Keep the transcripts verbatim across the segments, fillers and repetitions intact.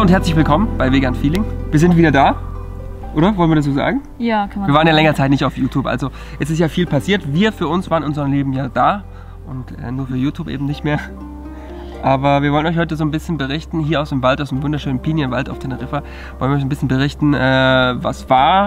und herzlich willkommen bei Vegan Feeling. Wir sind wieder da, oder? Wollen wir das so sagen? Ja, kann man. Wir waren ja länger Zeit nicht auf YouTube, also jetzt ist ja viel passiert. Wir für uns waren in unserem Leben ja da und äh, nur für YouTube eben nicht mehr. Aber wir wollen euch heute so ein bisschen berichten, hier aus dem Wald, aus dem wunderschönen Pinienwald auf Teneriffa, wollen wir euch ein bisschen berichten, äh, was war,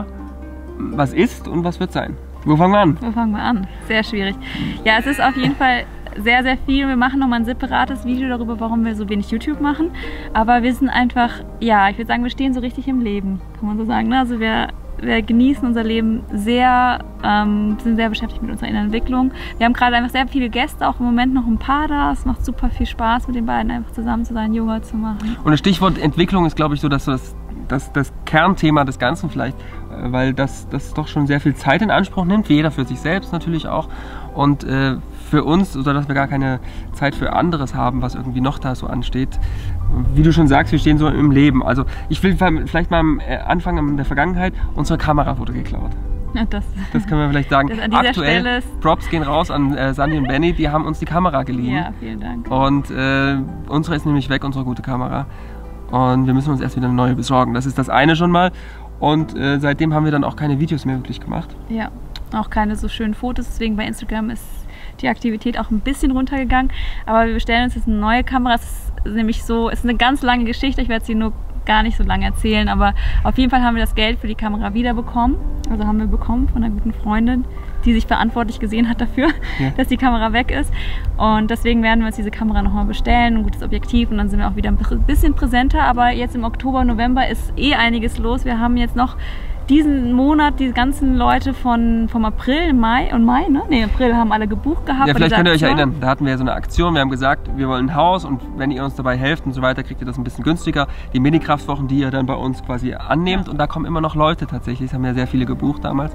was ist und was wird sein. Wo fangen wir an? Wo fangen wir an? Sehr schwierig. Ja, es ist auf jeden Fall sehr, sehr viel. Wir machen nochmal ein separates Video darüber, warum wir so wenig YouTube machen. Aber wir sind einfach, ja, ich würde sagen, wir stehen so richtig im Leben, kann man so sagen. Ne? Also wir, wir genießen unser Leben sehr, ähm, sind sehr beschäftigt mit unserer inneren Entwicklung. Wir haben gerade einfach sehr viele Gäste, auch im Moment noch ein paar da. Es macht super viel Spaß, mit den beiden einfach zusammen zu sein, Yoga zu machen. Und das Stichwort Entwicklung ist, glaube ich, so, dass das, das, das Kernthema des Ganzen vielleicht, weil das, das doch schon sehr viel Zeit in Anspruch nimmt, jeder für sich selbst natürlich auch. Und äh, für uns, sodass wir gar keine Zeit für anderes haben, was irgendwie noch da so ansteht. Wie du schon sagst, wir stehen so im Leben. Also ich will vielleicht mal am Anfang in der Vergangenheit, unsere Kamera wurde geklaut. Ja, das, das können wir vielleicht sagen. Aktuell, Props gehen raus an äh, Sandy und Benny, die haben uns die Kamera geliehen. Ja, vielen Dank. Und äh, unsere ist nämlich weg, unsere gute Kamera. Und wir müssen uns erst wieder eine neue besorgen. Das ist das eine schon mal. Und äh, seitdem haben wir dann auch keine Videos mehr wirklich gemacht. Ja, auch keine so schönen Fotos. Deswegen bei Instagram ist die Aktivität auch ein bisschen runtergegangen. Aber wir bestellen uns jetzt eine neue Kamera. Es ist nämlich so, es ist eine ganz lange Geschichte. Ich werde sie nur gar nicht so lange erzählen. Aber auf jeden Fall haben wir das Geld für die Kamera wiederbekommen. Also haben wir bekommen von einer guten Freundin, die sich verantwortlich gesehen hat dafür, ja, dass die Kamera weg ist. Und deswegen werden wir uns diese Kamera nochmal bestellen, ein gutes Objektiv, und dann sind wir auch wieder ein bisschen präsenter. Aber jetzt im Oktober, November ist eh einiges los. Wir haben jetzt noch diesen Monat die ganzen Leute von, vom April, Mai und Mai, ne? Ne, April haben alle gebucht gehabt. Ja, vielleicht könnt ihr euch erinnern, da hatten wir ja so eine Aktion, wir haben gesagt, wir wollen ein Haus und wenn ihr uns dabei helft und so weiter, kriegt ihr das ein bisschen günstiger. Die Mini-Kraftwochen, die ihr dann bei uns quasi annehmt, ja, und da kommen immer noch Leute tatsächlich, es haben ja sehr viele gebucht damals.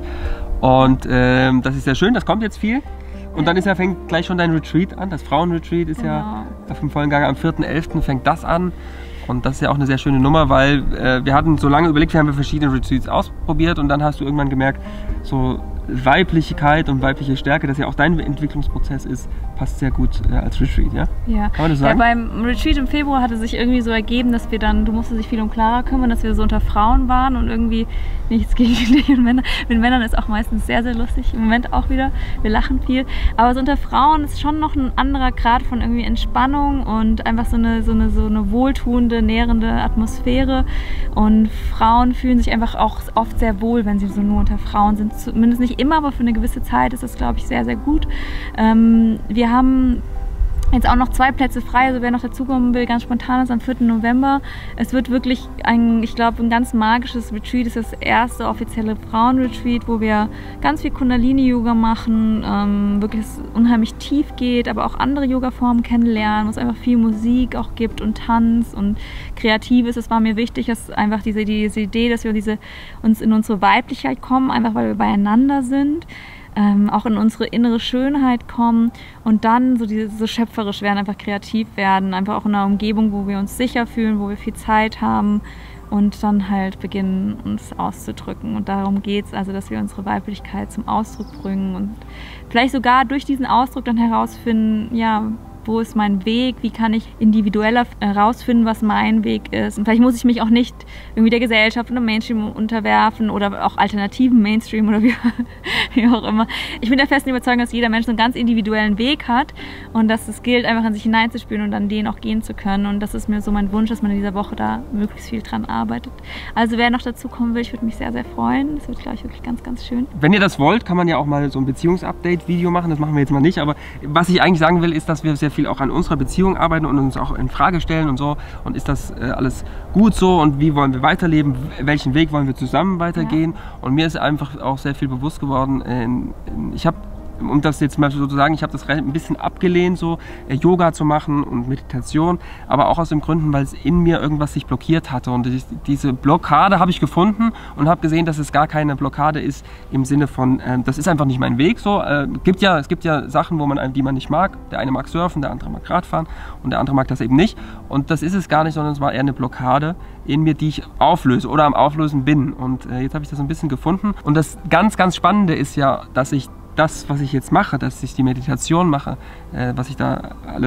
Und ähm, das ist sehr schön, das kommt jetzt viel. Und dann ist ja, fängt gleich schon dein Retreat an, das Frauenretreat ist, genau, ja auf dem vollen Gang, am vierten elften fängt das an. Und das ist ja auch eine sehr schöne Nummer, weil äh, wir hatten so lange überlegt, wir haben verschiedene Retreats ausprobiert und dann hast du irgendwann gemerkt, so Weiblichkeit und weibliche Stärke, das ja auch dein Entwicklungsprozess ist, passt sehr gut äh, als Retreat, ja? Ja. Kann man das sagen? Ja, beim Retreat im Februar hatte sich irgendwie so ergeben, dass wir dann, du musstest dich viel um Clara kümmern, dass wir so unter Frauen waren und irgendwie nichts gegen dich und Männer. Mit Männern ist auch meistens sehr, sehr lustig, im Moment auch wieder, wir lachen viel. Aber so unter Frauen ist schon noch ein anderer Grad von irgendwie Entspannung und einfach so eine, so eine, so eine wohltuende, nährende Atmosphäre. Und Frauen fühlen sich einfach auch oft sehr wohl, wenn sie so nur unter Frauen sind, zumindest nicht immer, aber für eine gewisse Zeit ist das, glaube ich, sehr, sehr gut. Ähm, wir haben jetzt auch noch zwei Plätze frei, also wer noch dazukommen will, ganz spontan ist am vierten November. Es wird wirklich ein, ich glaube, ein ganz magisches Retreat. Es ist das erste offizielle Frauenretreat, wo wir ganz viel Kundalini-Yoga machen, ähm, wirklich es unheimlich tief geht, aber auch andere Yoga-Formen kennenlernen, wo es einfach viel Musik auch gibt und Tanz und Kreatives. Es war mir wichtig, dass einfach diese, diese Idee, dass wir diese, uns in unsere Weiblichkeit kommen, einfach weil wir beieinander sind. Ähm, auch in unsere innere Schönheit kommen und dann so, diese, so schöpferisch werden, einfach kreativ werden, einfach auch in einer Umgebung, wo wir uns sicher fühlen, wo wir viel Zeit haben und dann halt beginnen, uns auszudrücken. Und darum geht es, also dass wir unsere Weiblichkeit zum Ausdruck bringen und vielleicht sogar durch diesen Ausdruck dann herausfinden, ja, wo ist mein Weg, wie kann ich individueller herausfinden, was mein Weg ist. Und vielleicht muss ich mich auch nicht irgendwie der Gesellschaft oder Mainstream unterwerfen oder auch alternativen Mainstream oder wie, wie auch immer. Ich bin der festen Überzeugung, dass jeder Mensch einen ganz individuellen Weg hat und dass es gilt, einfach in sich hineinzuspüren und dann den auch gehen zu können. Und das ist mir so mein Wunsch, dass man in dieser Woche da möglichst viel dran arbeitet. Also wer noch dazu kommen will, ich würde mich sehr, sehr freuen. Das wird, glaube ich, wirklich ganz, ganz schön. Wenn ihr das wollt, kann man ja auch mal so ein Beziehungsupdate-Video machen. Das machen wir jetzt mal nicht. Aber was ich eigentlich sagen will, ist, dass wir sehr viel auch an unserer Beziehung arbeiten und uns auch in Frage stellen und so. Und ist das äh, alles gut so und wie wollen wir weiterleben? Welchen Weg wollen wir zusammen weitergehen? Ja. Und mir ist einfach auch sehr viel bewusst geworden. Äh, ich habe um das jetzt mal so zu sagen, ich habe das ein bisschen abgelehnt, so äh, Yoga zu machen und Meditation, aber auch aus den Gründen, weil es in mir irgendwas sich blockiert hatte. Und ich, diese Blockade habe ich gefunden und habe gesehen, dass es gar keine Blockade ist im Sinne von, äh, das ist einfach nicht mein Weg. So, äh, gibt ja, es gibt ja Sachen, wo man, die man nicht mag. Der eine mag Surfen, der andere mag Radfahren und der andere mag das eben nicht. Und das ist es gar nicht, sondern es war eher eine Blockade in mir, die ich auflöse oder am Auflösen bin. Und äh, jetzt habe ich das ein bisschen gefunden. Und das ganz, ganz Spannende ist ja, dass ich das, was ich jetzt mache, dass ich die Meditation mache, äh, was ich da alles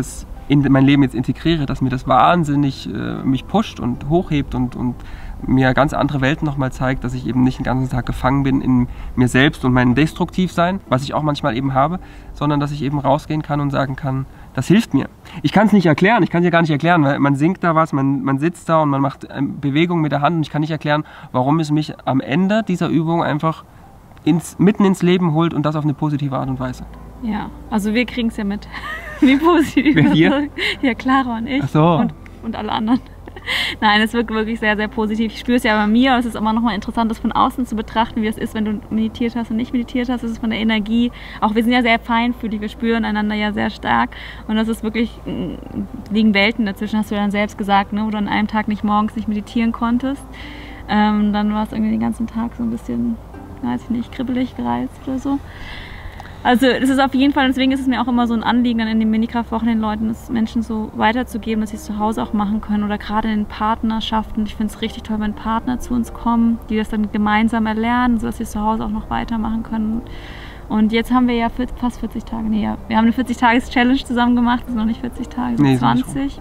in mein Leben jetzt integriere, dass mir das wahnsinnig äh, mich pusht und hochhebt und, und mir ganz andere Welten nochmal zeigt, dass ich eben nicht den ganzen Tag gefangen bin in mir selbst und meinem Destruktivsein, was ich auch manchmal eben habe, sondern dass ich eben rausgehen kann und sagen kann, das hilft mir. Ich kann es nicht erklären, ich kann es ja gar nicht erklären, weil man singt da was, man, man sitzt da und man macht Bewegungen mit der Hand und ich kann nicht erklären, warum es mich am Ende dieser Übung einfach ins, mitten ins Leben holt und das auf eine positive Art und Weise. Ja, also wir kriegen es ja mit. Wie positiv. Wer wir? Ja, Clara und ich. Ach so. und, und alle anderen. Nein, es wirkt wirklich sehr, sehr positiv. Ich spüre es ja bei mir, aber es ist immer noch mal interessant, das von außen zu betrachten, wie es ist, wenn du meditiert hast und nicht meditiert hast. Das ist von der Energie. Auch wir sind ja sehr feinfühlig, wir spüren einander ja sehr stark. Und das ist wirklich, liegen Welten dazwischen, hast du ja dann selbst gesagt, ne, wo du an einem Tag nicht morgens nicht meditieren konntest. Ähm, dann war es irgendwie den ganzen Tag so ein bisschen, weiß ich nicht, kribbelig, gereizt oder so. Also es ist auf jeden Fall, deswegen ist es mir auch immer so ein Anliegen, dann in den Minikraftwochen den Leuten, das Menschen so weiterzugeben, dass sie es zu Hause auch machen können oder gerade in Partnerschaften. Ich finde es richtig toll, wenn Partner zu uns kommen, die das dann gemeinsam erlernen, sodass sie es zu Hause auch noch weitermachen können. Und jetzt haben wir ja fast vierzig Tage, nee, ja, wir haben eine vierzig-Tages-Challenge zusammen gemacht, das sind noch nicht vierzig Tage, sind nee, zwanzig.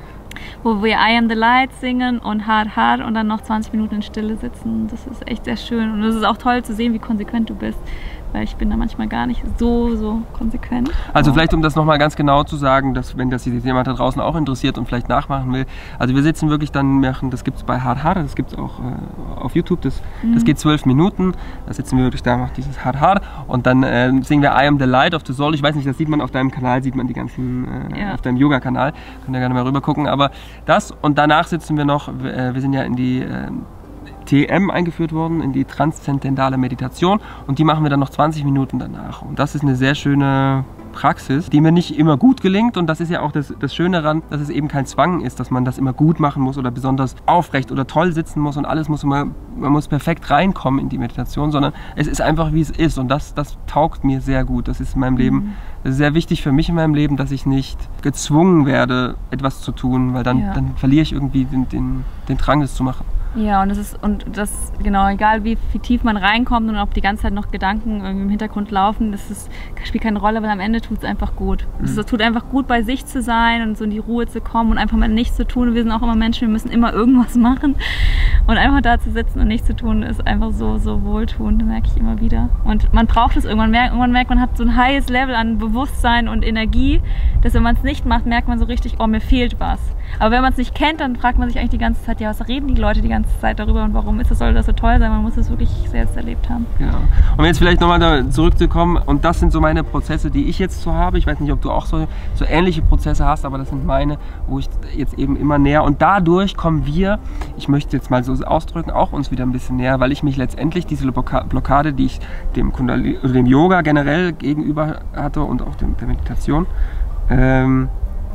Wo wir I Am the Light singen und Hard Hard und dann noch zwanzig Minuten in Stille sitzen. Das ist echt sehr schön und es ist auch toll zu sehen, wie konsequent du bist. Weil ich bin da manchmal gar nicht so, so konsequent. Also vielleicht, um das nochmal ganz genau zu sagen, dass wenn das jemand da draußen auch interessiert und vielleicht nachmachen will. Also wir sitzen wirklich dann, machen, das gibt es bei Hard Hard, das gibt es auch äh, auf YouTube, das, mhm. das geht zwölf Minuten. Da sitzen wir wirklich da, macht dieses Hard Hard und dann äh, singen wir I Am the Light of the Soul. Ich weiß nicht, das sieht man auf deinem Kanal, sieht man die ganzen, äh, ja. auf deinem Yoga-Kanal. Könnt ihr gerne mal rüber gucken. Aber das und danach sitzen wir noch, äh, wir sind ja in die... Äh, T M eingeführt worden, in die transzendentale Meditation und die machen wir dann noch zwanzig Minuten danach. Und das ist eine sehr schöne Praxis, die mir nicht immer gut gelingt und das ist ja auch das, das Schöne daran, dass es eben kein Zwang ist, dass man das immer gut machen muss oder besonders aufrecht oder toll sitzen muss und alles muss immer, man muss perfekt reinkommen in die Meditation, sondern es ist einfach wie es ist und das, das taugt mir sehr gut. Das ist in meinem Leben, das ist sehr wichtig für mich in meinem Leben, dass ich nicht gezwungen werde, etwas zu tun, weil dann, ja. dann verliere ich irgendwie den, den, den Drang, das zu machen. Ja, und das ist, und das, genau, egal wie, wie tief man reinkommt und ob die ganze Zeit noch Gedanken irgendwie im Hintergrund laufen, das ist, spielt keine Rolle, weil am Ende tut es einfach gut. Mhm. Es tut einfach gut, bei sich zu sein und so in die Ruhe zu kommen und einfach mal nichts zu tun. Wir sind auch immer Menschen, wir müssen immer irgendwas machen. Und einfach da zu sitzen und nichts zu tun, ist einfach so, so wohltuend, merke ich immer wieder. Und man braucht es irgendwann. Irgendwann merkt man, hat so ein hohes Level an Bewusstsein und Energie, dass wenn man es nicht macht, merkt man so richtig, oh, mir fehlt was. Aber wenn man es nicht kennt, dann fragt man sich eigentlich die ganze Zeit, ja, was reden die Leute die ganze Zeit darüber und warum ist das, soll das so toll sein? Man muss es wirklich selbst erlebt haben. Genau. Um jetzt vielleicht nochmal da zurückzukommen, und das sind so meine Prozesse, die ich jetzt so habe. Ich weiß nicht, ob du auch so, so ähnliche Prozesse hast, aber das sind meine, wo ich jetzt eben immer näher, und dadurch kommen wir, ich möchte jetzt mal so ausdrücken, auch uns wieder ein bisschen näher, weil ich mich letztendlich diese Blockade, die ich dem, Kundalini, oder dem Yoga generell gegenüber hatte und auch dem, der Meditation, ähm,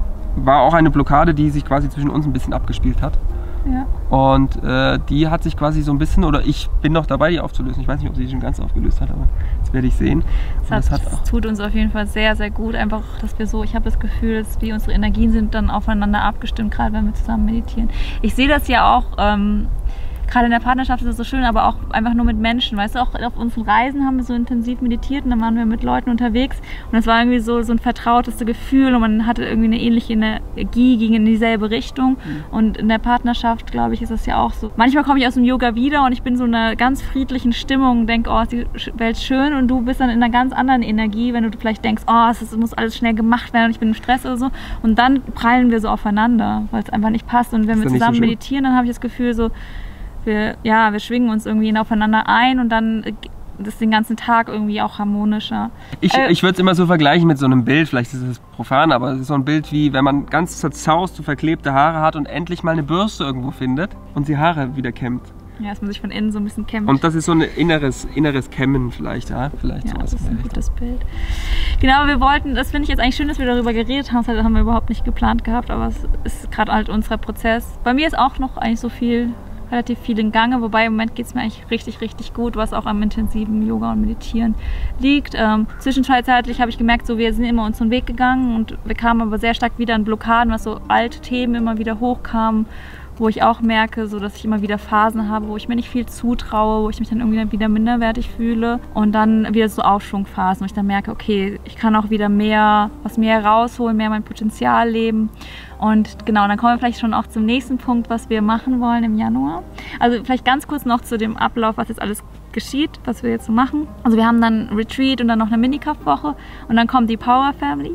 war auch eine Blockade, die sich quasi zwischen uns ein bisschen abgespielt hat. Ja. Und äh, die hat sich quasi so ein bisschen, oder ich bin noch dabei, die aufzulösen. Ich weiß nicht, ob sie die schon ganz aufgelöst hat, aber das werde ich sehen. Das, hat, das, hat das tut uns auf jeden Fall sehr, sehr gut. Einfach, dass wir so, ich habe das Gefühl, dass wir, unsere Energien sind dann aufeinander abgestimmt, gerade wenn wir zusammen meditieren. Ich sehe das ja auch, ähm, gerade in der Partnerschaft ist es so schön, aber auch einfach nur mit Menschen. Weißt du, auch auf unseren Reisen haben wir so intensiv meditiert und dann waren wir mit Leuten unterwegs und das war irgendwie so, so ein vertrautes Gefühl und man hatte irgendwie eine ähnliche Energie, ging in dieselbe Richtung. Mhm. Und in der Partnerschaft, glaube ich, ist das ja auch so. Manchmal komme ich aus dem Yoga wieder und ich bin so in einer ganz friedlichen Stimmung und denke, oh, ist die Welt schön, und du bist dann in einer ganz anderen Energie, wenn du vielleicht denkst, oh, es muss alles schnell gemacht werden und ich bin im Stress oder so, und dann prallen wir so aufeinander, weil es einfach nicht passt. Und wenn wir zusammen so meditieren, dann habe ich das Gefühl so, Wir, ja, wir schwingen uns irgendwie aufeinander ein und dann ist den ganzen Tag irgendwie auch harmonischer. Ich, äh, ich würde es immer so vergleichen mit so einem Bild, vielleicht ist es profan, aber es ist so ein Bild wie, wenn man ganz zerzauste, verklebte Haare hat und endlich mal eine Bürste irgendwo findet und die Haare wieder kämmt. Ja, dass man sich von innen so ein bisschen kämmt. Und das ist so ein inneres, inneres Kämmen vielleicht, ja? Vielleicht ja, sowas. Das ist ein gutes Bild. Genau, wir wollten, das finde ich jetzt eigentlich schön, dass wir darüber geredet haben, das haben wir überhaupt nicht geplant gehabt, aber es ist gerade halt unser Prozess. Bei mir ist auch noch eigentlich so viel, relativ viel in Gange, wobei im Moment geht es mir eigentlich richtig, richtig gut, was auch am intensiven Yoga und Meditieren liegt. Ähm, zwischenzeitlich habe ich gemerkt, so, wir sind immer unseren Weg gegangen und wir kamen aber sehr stark wieder in Blockaden, was so alte Themen immer wieder hochkamen. wo ich auch merke, so, dass ich immer wieder Phasen habe, wo ich mir nicht viel zutraue, wo ich mich dann irgendwie wieder minderwertig fühle und dann wieder so Aufschwungphasen, wo ich dann merke, okay, ich kann auch wieder mehr, aus mir rausholen, mehr mein Potenzial leben. Und genau, dann kommen wir vielleicht schon auch zum nächsten Punkt, was wir machen wollen im Januar. Also vielleicht ganz kurz noch zu dem Ablauf, was jetzt alles geschieht, was wir jetzt so machen. Also wir haben dann Retreat und dann noch eine Mini-Kraftwoche und dann kommt die Power Family.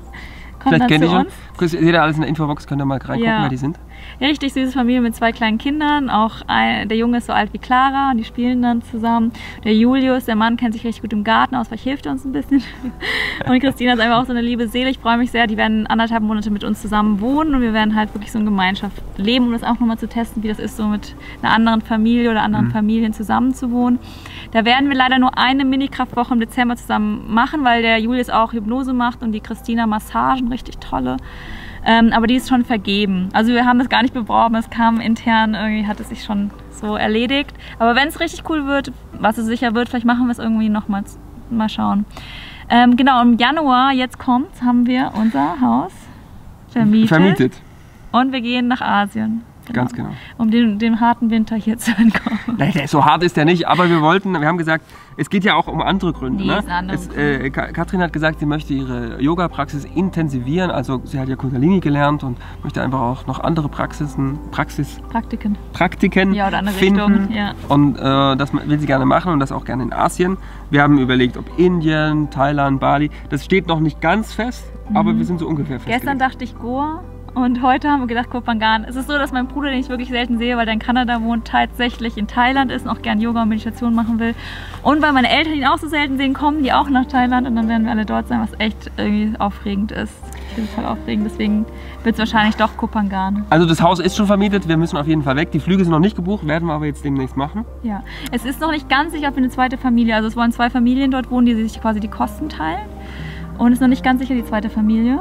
Kommt Vielleicht kennt ihr schon. uns. Seht ihr alles in der Infobox, könnt ihr mal reingucken, Ja. wer die sind. Ja, richtig süße Familie mit zwei kleinen Kindern. Auch ein, der Junge ist so alt wie Clara und die spielen dann zusammen. Der Julius, der Mann, kennt sich richtig gut im Garten aus, vielleicht hilft er uns ein bisschen. Und Christina ist einfach auch so eine liebe Seele. Ich freue mich sehr, die werden anderthalb Monate mit uns zusammen wohnen und wir werden halt wirklich so in Gemeinschaft leben, um das auch nochmal zu testen, wie das ist, so mit einer anderen Familie oder anderen Mhm. Familien zusammen zu wohnen. Da werden wir leider nur eine Mini-Kraftwoche im Dezember zusammen machen, weil der Julius auch Hypnose macht und die Christina Massagen, richtig tolle. Ähm, aber die ist schon vergeben. Also wir haben das gar nicht beworben, es kam intern, irgendwie hat es sich schon so erledigt. Aber wenn es richtig cool wird, was es sicher wird, vielleicht machen wir es irgendwie nochmal, mal schauen. Ähm, genau, im Januar, jetzt kommt's, haben wir unser Haus vermietet. Vermietet. Und wir gehen nach Asien. Ganz genau. Um dem, dem harten Winter hier zu entkommen. Nein, der- so hart ist der nicht, aber wir wollten, wir haben gesagt, es geht ja auch um andere Gründe. Nee, Ne? es sind andere Es, äh, Ka- Katrin hat gesagt, sie möchte ihre Yoga-Praxis intensivieren, also sie hat ja Kundalini gelernt und möchte einfach auch noch andere Praxisen, Praxis, Praktiken. Praktiken Ja, oder andere finden. Richtungen, ja. Und äh, das will sie gerne machen und das auch gerne in Asien. Wir haben überlegt, ob Indien, Thailand, Bali, das steht noch nicht ganz fest, aber wir sind so ungefähr festgelegt. Gestern dachte ich Goa und heute haben wir gedacht Kopangan. Es ist so, dass mein Bruder, den ich wirklich selten sehe, weil der in Kanada wohnt, tatsächlich in Thailand ist und auch gern Yoga und Meditation machen will. Und weil meine Eltern ihn auch so selten sehen, kommen die auch nach Thailand und dann werden wir alle dort sein, was echt irgendwie aufregend ist. Ich finde es voll aufregend, deswegen wird es wahrscheinlich doch Kopangan. Also das Haus ist schon vermietet, wir müssen auf jeden Fall weg. Die Flüge sind noch nicht gebucht, werden wir aber jetzt demnächst machen. Ja, es ist noch nicht ganz sicher, ob wir eine zweite Familie, also es wollen zwei Familien dort wohnen, die sich quasi die Kosten teilen. Und es ist noch nicht ganz sicher die zweite Familie.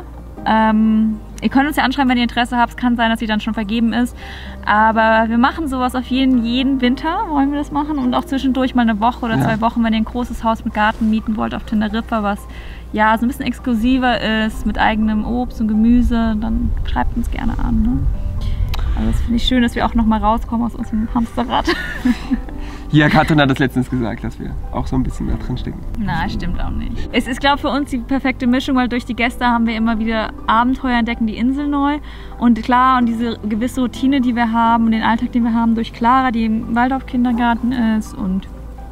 Ähm, ihr könnt uns ja anschreiben, wenn ihr Interesse habt. Es kann sein, dass sie dann schon vergeben ist. Aber wir machen sowas auf jeden, jeden Winter, wollen wir das machen. Und auch zwischendurch mal eine Woche oder Ja. zwei Wochen, wenn ihr ein großes Haus mit Garten mieten wollt auf Teneriffa, was ja so ein bisschen exklusiver ist, mit eigenem Obst und Gemüse, dann schreibt uns gerne an. Ne? Also das finde ich schön, dass wir auch noch mal rauskommen aus unserem Hamsterrad. Ja, Katrin hat das letztens gesagt, dass wir auch so ein bisschen da drin stecken. Na, stimmt auch nicht. Es ist, glaube ich, für uns die perfekte Mischung, weil durch die Gäste haben wir immer wieder Abenteuer, entdecken die Insel neu. Und klar, und diese gewisse Routine, die wir haben und den Alltag, den wir haben durch Clara, die im Waldorf-Kindergarten ist und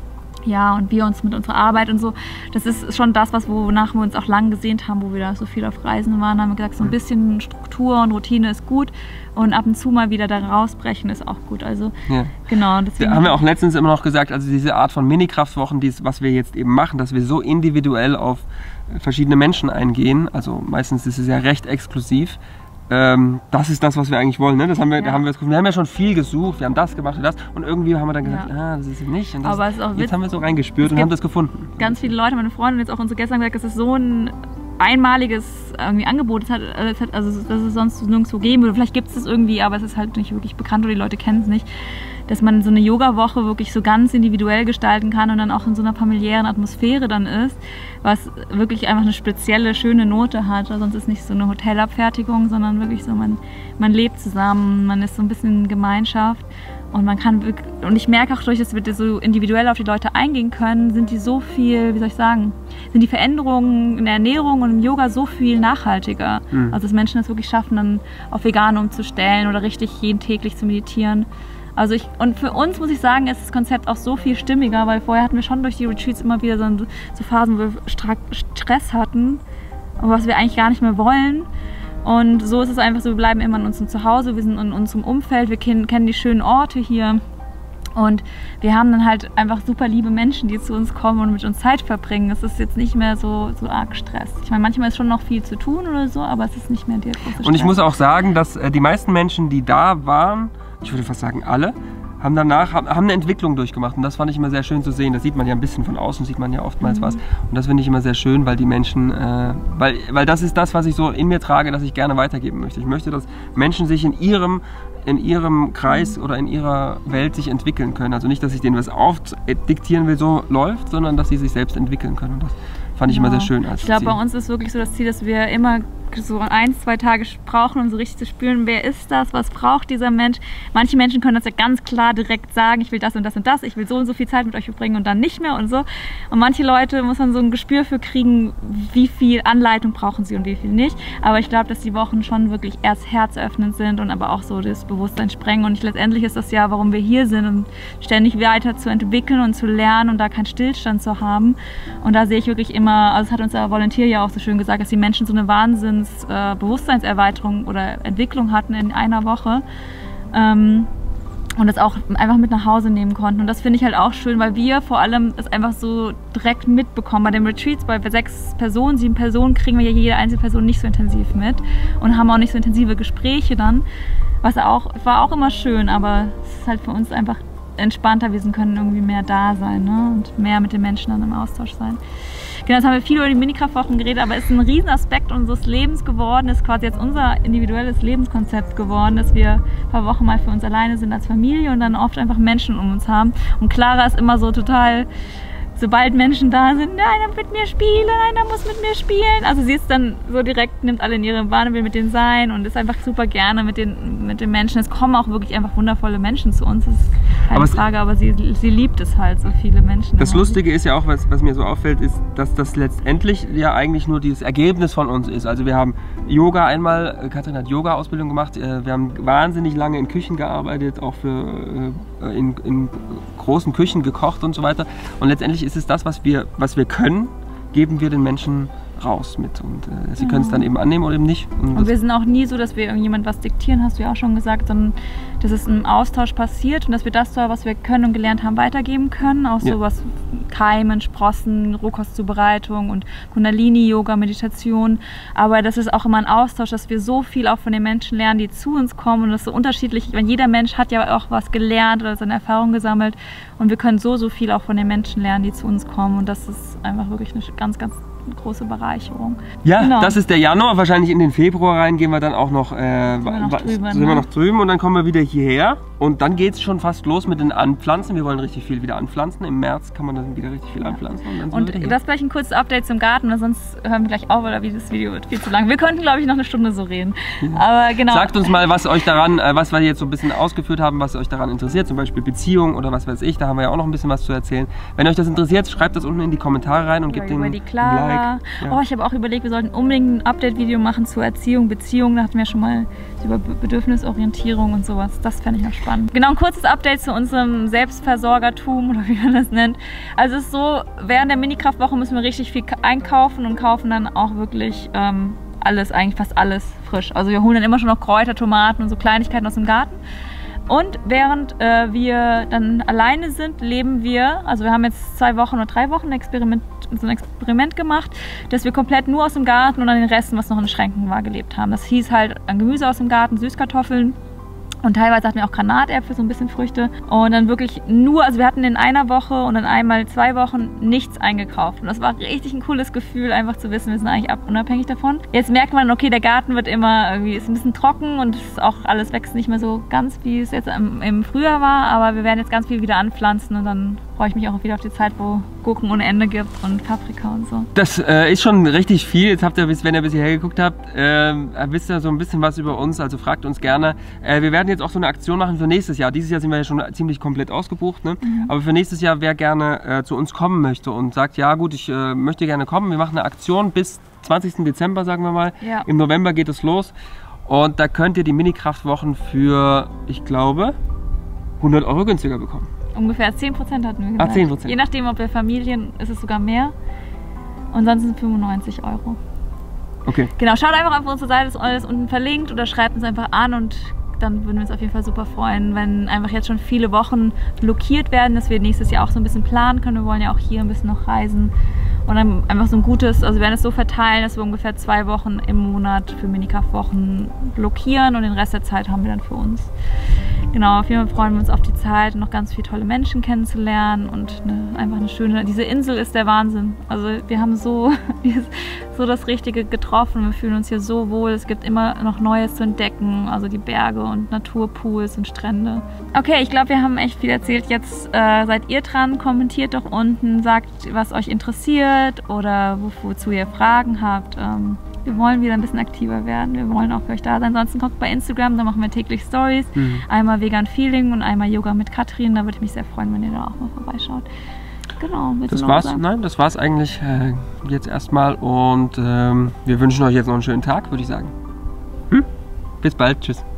ja, und wir uns mit unserer Arbeit und so, das ist schon das, was wonach wir uns auch lang gesehnt haben, wo wir da so viel auf Reisen waren, haben wir gesagt, so ein bisschen Struktur und Routine ist gut und ab und zu mal wieder da rausbrechen ist auch gut. Also Ja. genau, deswegen Da haben wir auch letztens immer noch gesagt, also diese Art von Mini-Kraftwochen, dies, was wir jetzt eben machen, dass wir so individuell auf verschiedene Menschen eingehen, also meistens ist es ja recht exklusiv, ähm, das ist das, was wir eigentlich wollen. Ne? Das haben wir, Ja. da haben wir, wir haben ja schon viel gesucht, wir haben das gemacht und das und irgendwie haben wir dann gesagt, Ja. ah, das ist es nicht. Und das, Aber es ist auch jetzt witz- haben wir so reingespürt es und gibt haben das gefunden. ganz viele Leute, meine Freunde und jetzt auch unsere Gäste haben gesagt, es ist so ein einmaliges irgendwie Angebot. Es hat, es hat, also dass es sonst nirgendwo geben würde. Vielleicht gibt es es irgendwie, aber es ist halt nicht wirklich bekannt oder die Leute kennen es nicht. Dass man so eine Yoga-Woche wirklich so ganz individuell gestalten kann und dann auch in so einer familiären Atmosphäre dann ist, was wirklich einfach eine spezielle, schöne Note hat. Sonst ist es nicht so eine Hotelabfertigung, sondern wirklich so, man, man lebt zusammen, man ist so ein bisschen in Gemeinschaft. Und man kann wirklich, und ich merke auch durch, dass wir so individuell auf die Leute eingehen können, sind die so viel, wie soll ich sagen, sind die Veränderungen in der Ernährung und im Yoga so viel nachhaltiger. Mhm. Also dass Menschen es wirklich schaffen, dann auf vegan umzustellen oder richtig jeden täglich zu meditieren. Also ich, und für uns muss ich sagen, ist das Konzept auch so viel stimmiger, weil vorher hatten wir schon durch die Retreats immer wieder so, so Phasen, wo wir Stra- Stress hatten, was wir eigentlich gar nicht mehr wollen. Und so ist es einfach so, wir bleiben immer in unserem Zuhause, wir sind in unserem Umfeld, wir kennen, kennen die schönen Orte hier. Und wir haben dann halt einfach super liebe Menschen, die zu uns kommen und mit uns Zeit verbringen. Es ist jetzt nicht mehr so, so arg Stress. Ich meine, manchmal ist schon noch viel zu tun oder so, aber es ist nicht mehr der große Stress. Und ich muss auch sagen, dass äh, die meisten Menschen, die da waren, ich würde fast sagen alle, haben danach haben, haben eine Entwicklung durchgemacht und das fand ich immer sehr schön zu sehen. Das sieht man ja ein bisschen von außen, sieht man ja oftmals Mhm. was und das finde ich immer sehr schön, weil die Menschen, äh, weil, weil das ist das, was ich so in mir trage, dass ich gerne weitergeben möchte. Ich möchte, dass Menschen sich in ihrem, in ihrem Kreis oder in ihrer Welt sich entwickeln können. Also nicht, dass ich denen was aufdiktieren will, so läuft, sondern dass sie sich selbst entwickeln können und das Fand ich Genau. immer sehr schön als Ich glaube, Ziel. bei uns ist wirklich so das Ziel, dass wir immer so ein, zwei Tage brauchen, um so richtig zu spüren, wer ist das, was braucht dieser Mensch. Manche Menschen können das ja ganz klar direkt sagen, ich will das und das und das, ich will so und so viel Zeit mit euch verbringen und dann nicht mehr und so. Und manche Leute muss man so ein Gespür für kriegen, wie viel Anleitung brauchen sie und wie viel nicht. Aber ich glaube, dass die Wochen schon wirklich erst herzöffnend sind und aber auch so das Bewusstsein sprengen. Und ich, letztendlich ist das ja, warum wir hier sind und ständig weiter zu entwickeln und zu lernen und da keinen Stillstand zu haben. Und da sehe ich wirklich immer, also das hat unser Volunteer ja auch so schön gesagt, dass die Menschen so eine Wahnsinns Äh, Bewusstseinserweiterung oder Entwicklung hatten in einer Woche ähm, und das auch einfach mit nach Hause nehmen konnten. Und das finde ich halt auch schön, weil wir vor allem es einfach so direkt mitbekommen. Bei den Retreats, bei sechs Personen, sieben Personen kriegen wir ja jede einzelne Person nicht so intensiv mit und haben auch nicht so intensive Gespräche dann, was auch, war auch immer schön, aber es ist halt für uns einfach entspannter, wir können irgendwie mehr da sein, ne? Und mehr mit den Menschen dann im Austausch sein. Genau, jetzt haben wir viel über die Minikraftwochen geredet, aber es ist ein Riesenaspekt unseres Lebens geworden, ist quasi jetzt unser individuelles Lebenskonzept geworden, dass wir ein paar Wochen mal für uns alleine sind als Familie und dann oft einfach Menschen um uns haben. Und Clara ist immer so total, sobald Menschen da sind, einer mit mir spielen, einer muss mit mir spielen. Also sie ist dann so direkt, nimmt alle in ihre Bahn, will mit denen sein und ist einfach super gerne mit den, mit den Menschen. Es kommen auch wirklich einfach wundervolle Menschen zu uns, das ist keine Aber Frage, aber sie, sie liebt es halt, so viele Menschen. Das immer. Lustige ist ja auch, was, was mir so auffällt, ist, dass das letztendlich ja eigentlich nur dieses Ergebnis von uns ist. Also wir haben Yoga einmal, Katrin hat Yoga-Ausbildung gemacht, wir haben wahnsinnig lange in Küchen gearbeitet, auch für, in, in großen Küchen gekocht und so weiter. Und letztendlich ist es das, was wir, was wir können, geben wir den Menschen raus mit. Und äh, sie können es dann eben annehmen oder eben nicht. Und, und wir sind auch nie so, dass wir irgendjemand was diktieren, hast du ja auch schon gesagt, sondern dass es im Austausch passiert und dass wir das, was wir können und gelernt haben, weitergeben können. Auch ja. so was Keimen, Sprossen, Rohkostzubereitung und Kundalini-Yoga, Meditation. Aber das ist auch immer ein Austausch, dass wir so viel auch von den Menschen lernen, die zu uns kommen. Und das ist so unterschiedlich. Weil jeder Mensch hat ja auch was gelernt oder seine Erfahrungen gesammelt. Und wir können so, so viel auch von den Menschen lernen, die zu uns kommen. Und das ist einfach wirklich eine ganz, ganz große Bereicherung. Ja, genau. Das ist der Januar. Wahrscheinlich in den Februar rein gehen wir dann auch noch, äh, sind wir noch drüben, sind wir ne? noch drüben und dann kommen wir wieder hierher. Und dann geht es schon fast los mit den Anpflanzen. Wir wollen richtig viel wieder anpflanzen. Im März kann man dann wieder richtig viel anpflanzen. Und, dann sind und wir wieder hier. das gleich ein kurzes Update zum Garten, weil sonst hören wir gleich auf, oder wie das Video wird viel zu lang. Wir könnten, glaube ich, noch eine Stunde so reden. Ja. Aber genau. Sagt uns mal, was euch daran, äh, was wir jetzt so ein bisschen ausgeführt haben, was euch daran interessiert, zum Beispiel Beziehung oder was weiß ich. Da haben wir ja auch noch ein bisschen was zu erzählen. Wenn euch das interessiert, schreibt das unten in die Kommentare rein und Über, gebt den über die Clara. Like. Ja. Oh, ich habe auch überlegt, wir sollten unbedingt ein Update-Video machen zur Erziehung, Beziehung. Da hatten wir schon mal über Bedürfnisorientierung und sowas. Das fände ich noch spannend. Genau, ein kurzes Update zu unserem Selbstversorgertum oder wie man das nennt. Also es ist so, während der Minikraftwoche müssen wir richtig viel einkaufen und kaufen dann auch wirklich ähm, alles, eigentlich fast alles frisch. Also wir holen dann immer schon noch Kräuter, Tomaten und so Kleinigkeiten aus dem Garten. Und während äh, wir dann alleine sind, leben wir, also wir haben jetzt zwei Wochen oder drei Wochen ein Experiment, so ein Experiment gemacht, dass wir komplett nur aus dem Garten und an den Resten, was noch in den Schränken war, gelebt haben. Das hieß halt an Gemüse aus dem Garten, Süßkartoffeln. Und teilweise hatten wir auch Granatäpfel, so ein bisschen Früchte. Und dann wirklich nur, also wir hatten in einer Woche und dann einmal zwei Wochen nichts eingekauft. Und das war richtig ein cooles Gefühl, einfach zu wissen, wir sind eigentlich unabhängig davon. Jetzt merkt man, okay, der Garten wird immer irgendwie, ist ein bisschen trocken und es ist auch alles wächst nicht mehr so ganz, wie es jetzt im, im Frühjahr war. Aber wir werden jetzt ganz viel wieder anpflanzen und dann freue ich mich auch wieder auf die Zeit, wo Gurken ohne Ende gibt und Paprika und so. Das äh, ist schon richtig viel. Jetzt habt ihr, wenn ihr bis hierher geguckt habt, äh, wisst ihr so ein bisschen was über uns, also fragt uns gerne. Äh, wir werden jetzt auch so eine Aktion machen für nächstes Jahr. Dieses Jahr sind wir ja schon ziemlich komplett ausgebucht, ne? Mhm. Aber für nächstes Jahr, wer gerne äh, zu uns kommen möchte und sagt, ja gut, ich äh, möchte gerne kommen, wir machen eine Aktion bis zwanzigsten Dezember, sagen wir mal. Ja. Im November geht es los und da könnt ihr die Minikraftwochen für, ich glaube, hundert Euro günstiger bekommen. Ungefähr zehn Prozent hatten wir gesagt. Ah, zehn Prozent. Je nachdem, ob wir Familien, ist es sogar mehr. Und sonst sind es fünfundneunzig Euro. Okay. Genau, schaut einfach auf unsere Seite, ist alles unten verlinkt oder schreibt uns einfach an und dann würden wir uns auf jeden Fall super freuen, wenn einfach jetzt schon viele Wochen blockiert werden, dass wir nächstes Jahr auch so ein bisschen planen können. Wir wollen ja auch hier ein bisschen noch reisen und dann einfach so ein gutes, also wir werden es so verteilen, dass wir ungefähr zwei Wochen im Monat für Minikraftwochen blockieren und den Rest der Zeit haben wir dann für uns. genau, auf jeden Fall freuen wir uns auf die Zeit, noch ganz viele tolle Menschen kennenzulernen und eine, einfach eine schöne, diese Insel ist der Wahnsinn. Also wir haben so, so das Richtige getroffen, wir fühlen uns hier so wohl, es gibt immer noch Neues zu entdecken, also die Berge und Naturpools und Strände. Okay, ich glaube, wir haben echt viel erzählt. Jetzt äh, seid ihr dran, kommentiert doch unten, sagt, was euch interessiert oder wozu ihr Fragen habt. Ähm, wir wollen wieder ein bisschen aktiver werden, wir wollen auch für euch da sein. Ansonsten kommt bei Instagram, da machen wir täglich Stories. Mhm. Einmal Vegan Feeling und einmal Yoga mit Katrin. Da würde ich mich sehr freuen, wenn ihr da auch mal vorbeischaut. Genau. Das war's, sagen? Nein, das war's eigentlich äh, jetzt erstmal und ähm, wir wünschen euch jetzt noch einen schönen Tag, würde ich sagen. Hm? Bis bald, tschüss.